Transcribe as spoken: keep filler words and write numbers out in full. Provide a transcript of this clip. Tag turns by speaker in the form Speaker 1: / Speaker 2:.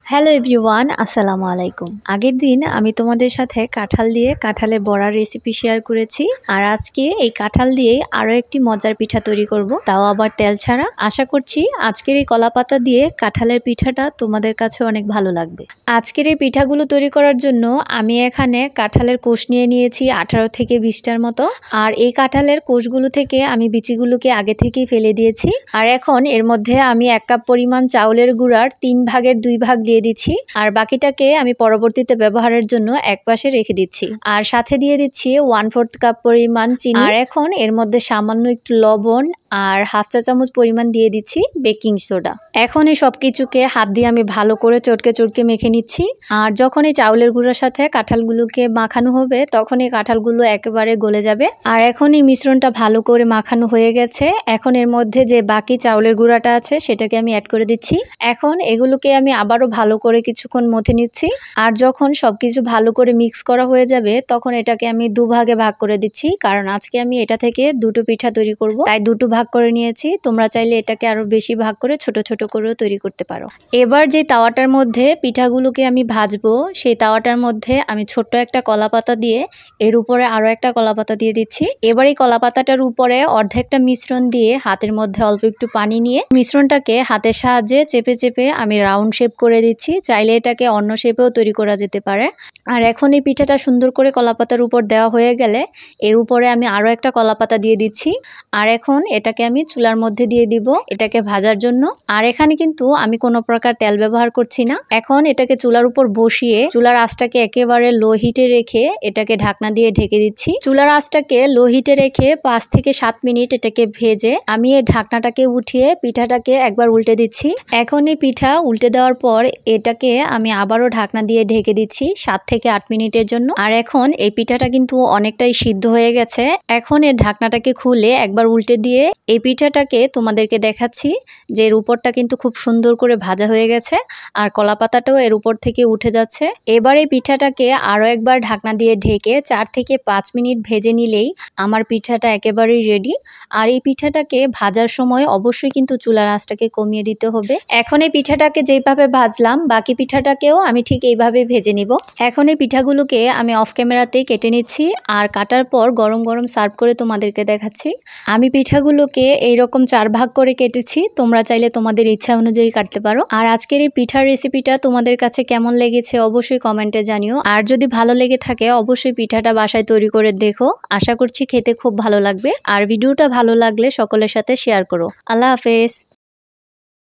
Speaker 1: Hello everyone, আসসালামু আলাইকুম। আগের দিন আমি তোমাদের সাথে কাঁঠাল দিয়ে কাঁঠালের বড়ার রেসিপি শেয়ার করেছি, আর আজকে এই কাঁঠাল দিয়ে আরও একটি মজার পিঠা তৈরি করব, তাও আবার তেল ছাড়া। আশা করছি আজকের এই কলাপাতা দিয়ে কাঁঠালের পিঠাটা তোমাদের কাছে অনেক ভালো লাগবে। আজকের এই পিঠাগুলো তৈরি করার জন্য আমি এখানে কাঁঠালের কোষ নিয়ে নিয়েছি আঠারো থেকে বিশটার মতো, আর এই কাঁঠালের কোষগুলো থেকে আমি বিচিগুলোকে আগে থেকেই ফেলে দিয়েছি। আর এখন এর মধ্যে আমি এক কাপ পরিমাণ চাউলের গুঁড়ার তিন ভাগের দুই ভাগ দিয়ে দিচ্ছি, আর বাকিটাকে আমি পরবর্তীতে ব্যবহারের জন্য এক পাশে রেখে দিচ্ছি। আর সাথে দিয়ে দিচ্ছি ওয়ান ফোর্থ কাপ পরিমাণ চিনি। আর এখন এর মধ্যে সামান্য একটু লবণ আর হাফ চা চামচ পরিমাণ দিয়ে দিচ্ছি বেকিং সোডা। এখন এই সব কিছুকে হাত দিয়ে আমি ভালো করে চটকে চটকে মেখে নিচ্ছি। আর যখন এই চাউলের গুঁড়োর সাথে কাঁঠালগুলোকে মাখানো হবে তখন এই কাঁঠালগুলো একেবারে গলে যাবে। আর এখন এই মিশ্রণটা ভালো করে মাখানো হয়ে গেছে। এখন এর মধ্যে যে বাকি চাউলের গুঁড়াটা আছে সেটাকে আমি অ্যাড করে দিচ্ছি। এখন এগুলোকে আমি আবারও ভালো করে কিছুক্ষণ মথে নিচ্ছি। আর যখন সবকিছু ভালো করে মিক্স করা হয়ে যাবে তখন এটাকে আমি দুভাগে ভাগ করে দিচ্ছি, কারণ আজকে আমি এটা থেকে দুটো পিঠা তৈরি করব, তাই দুটো ভাগ করে নিয়েছি। তোমরা চাইলে এটাকে আরো বেশি ভাগ করে ছোট ছোট করেও তৈরি করতে পারো। এবার যে তাওয়াটার মধ্যে পিঠাগুলোকে আমি ভাজবো সেই তাওয়াটার মধ্যে আমি ছোট্ট একটা কলাপাতা দিয়ে এর উপরে আরো একটা কলাপাতা দিয়ে দিচ্ছি। এবার এই কলাপাতাটার উপরে অর্ধেকটা মিশ্রণ দিয়ে হাতের মধ্যে অল্প একটু পানি নিয়ে মিশ্রণটাকে হাতের সাহায্যে চেপে চেপে আমি রাউন্ড শেপ করে দিচ্ছি। চাইলে এটাকে অন্য শেপেও তৈরি করা যেতে পারে। আর এখন এই পিঠাটা সুন্দর করে কলাপাতার উপর দেওয়া হয়ে গেলে এর উপরে আমি আরো একটা কলাপাতা দিয়ে দিচ্ছি। আর এখন এটাকে আমি চুলার মধ্যে দিয়ে দিব এটাকে ভাজার জন্য। আর এখানে কিন্তু আমি কোনো প্রকার তেল ব্যবহার করছি না। এখন এটাকে চুলার উপর বসিয়ে চুলার আঁচটাকে একেবারে লো হিটে রেখে এটাকে ঢাকনা দিয়ে ঢেকে দিচ্ছি। চুলার আঁচটাকে লো হিটে রেখে পাঁচ থেকে সাত মিনিট এটাকে ভেজে আমি এই ঢাকনাটাকে উঠিয়ে পিঠাটাকে একবার উল্টে দিচ্ছি। এখন এই পিঠা উল্টে দেওয়ার পর এটাকে আমি আবারও ঢাকনা দিয়ে ঢেকে দিচ্ছি সাত থেকে আট মিনিটের জন্য। আর এখন এই পিঠাটা কিন্তু অনেকটাই সিদ্ধ হয়ে গেছে। এখন এর ঢাকনাটাকে খুলে একবার উল্টে দিয়ে এই পিঠাটাকে তোমাদেরকে দেখাচ্ছি যে এর উপরটা কিন্তু খুব সুন্দর করে ভাজা হয়ে গেছে আর কলাপাতাটাও এর উপর থেকে উঠে যাচ্ছে। এবার এই পিঠাটাকে আরো একবার ঢাকনা দিয়ে ঢেকে চার থেকে পাঁচ মিনিট ভেজে নিলেই আমার পিঠাটা একেবারেই রেডি। আর এই পিঠাটাকে ভাজার সময় অবশ্যই কিন্তু চুলার আঁচটাকে কমিয়ে দিতে হবে। এখন এই পিঠাটাকে যেভাবে ভাজলাম বাকি পিঠাটাকেও আমি ঠিক এইভাবে ভেজে নিব। এখন এই পিঠাগুলোকে আমি অফ ক্যামেরাতেই কেটে নিচ্ছি আর কাটার পর গরম গরম সার্ভ করে তোমাদেরকে দেখাচ্ছি। আমি পিঠাগুলোকে এইরকম চার ভাগ করে কেটেছি, তোমরা চাইলে তোমাদের ইচ্ছা অনুযায়ী কাটতে পারো। আর আজকের এই পিঠার রেসিপিটা তোমাদের কাছে কেমন লেগেছে অবশ্যই কমেন্টে জানিও। আর যদি ভালো লেগে থাকে অবশ্যই পিঠাটা বাসায় তৈরি করে দেখো, আশা করছি খেতে খুব ভালো লাগবে। আর ভিডিওটা ভালো লাগলে সকলের সাথে শেয়ার করো। আল্লাহ হাফেজ।